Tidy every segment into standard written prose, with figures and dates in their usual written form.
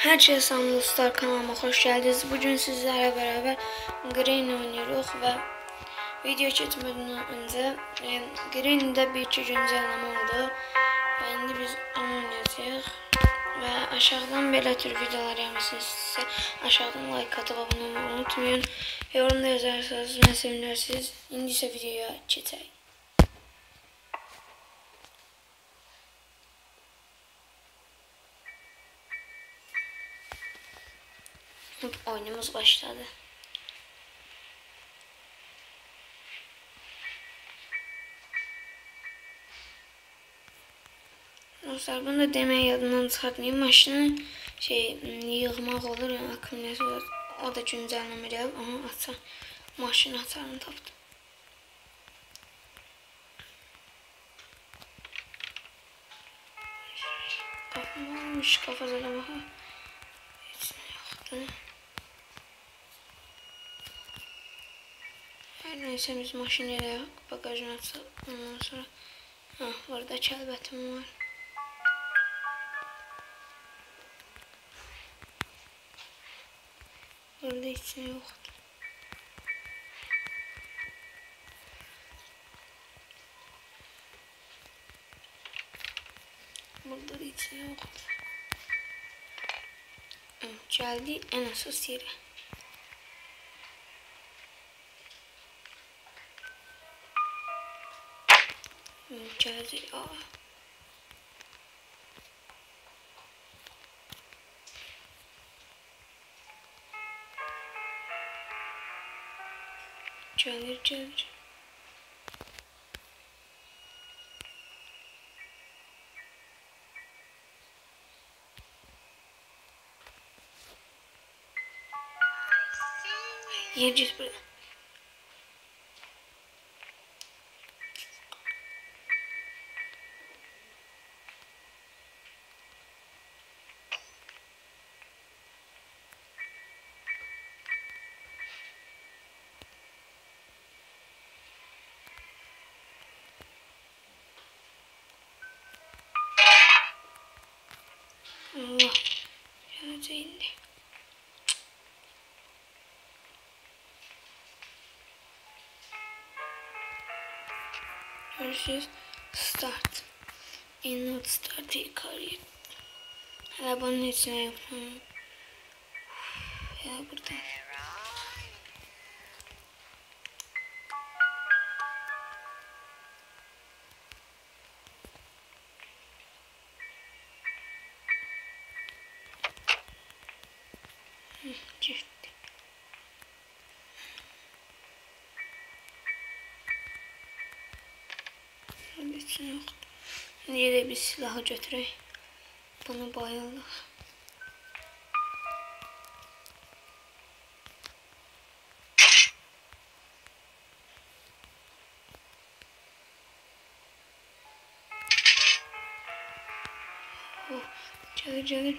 Herkese selam dostlar, kanalıma hoş geldiniz. Bugün sizlerle beraber Green oynuyoruz ve video çekmeden önce Green'de bir iki güncelleme oldu. Şimdi biz onu oynayacağız ve aşağıdan böyle tür videolar gelmesini ise aşağıdan like atıp abone olmayı unutmayın. Yorumda yazarsanız ne sevinirsiniz. Şimdi ise videoya geçelim. Oyunumuz başladı. Dostlar, bunu da demeye yadından çıxartmayayım. Maşını yığmaq olur, yəni akkumulyator, o da güncelleme gəlib, amma açar, maşın açarını tapdım. Qapım olmuş, qafazada baxa. Heç nə yoxdur. Hər neysə, biz maşın eləyək, bagajını açaq, ondan sonra burada kəlbətim var. Burada heç nə yoxdur. Burada da heç nə yoxdur. Gəldik ən əsas yerə. Gəldik. Gəlir. Yiyeceğiz burada. Allah. Şöyle indi. Görüşürüz. Start. Not start yukarıya. Hala bunun içine yapalım. Ya burada. Çift. Hiç yok. Niye de bir silahı götüreyim. Bunu bayıldık. Gelir.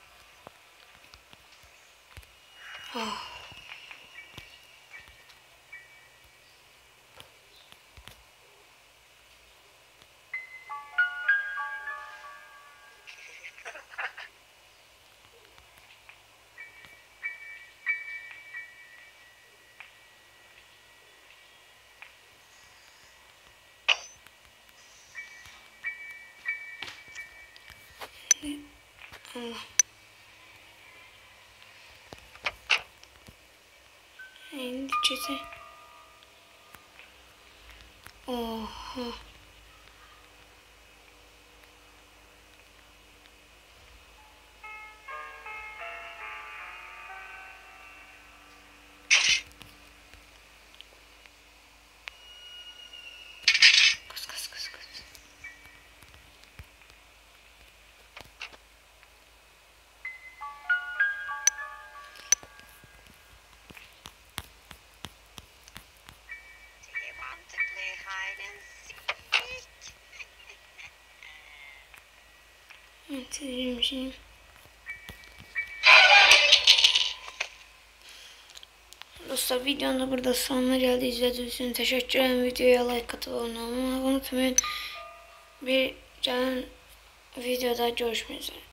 Allah. Şimdi çete. Oha. Kız. Evet, dostlar, videonun da burada sonuna geldi. İzlediğiniz için teşekkür ederim. Videoya like atıp abone olmayı unutmayın. Bir gelen videoda görüşmek üzere.